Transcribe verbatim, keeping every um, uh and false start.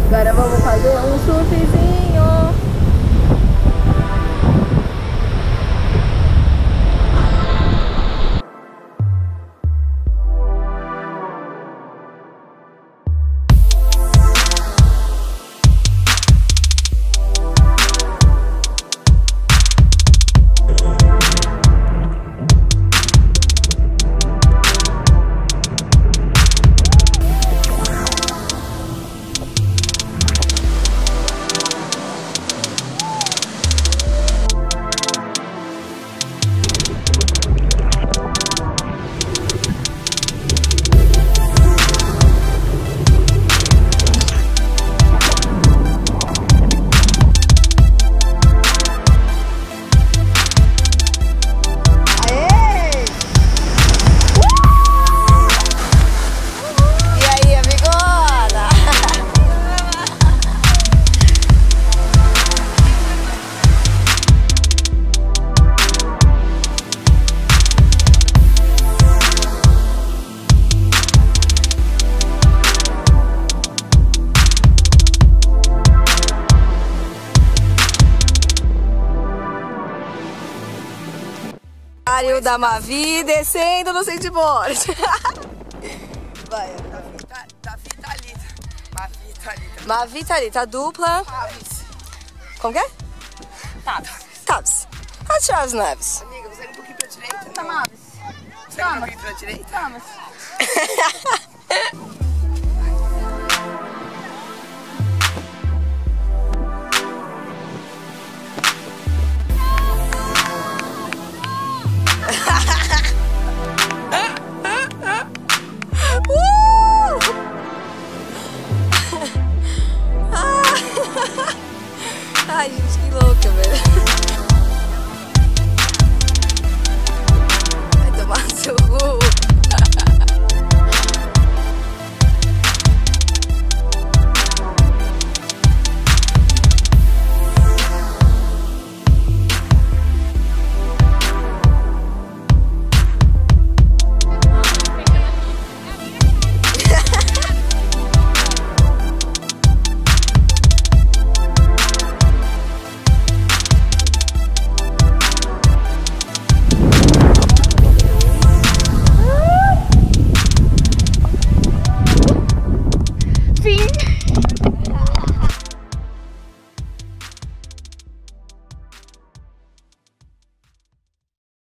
Agora vamos fazer um surfzinho. Da Mavi descendo no skateboard. Vai. Davi Thalita. Mavi Thalita. Mavi Thalita, a dupla. Tavis. Como que é? Tavis. Tavis. A Travis Neves. Amiga, você é um pouquinho pra direita? Tavis. Você é um pouquinho pra direita? Tavis. Ai, gente, que louca, velho.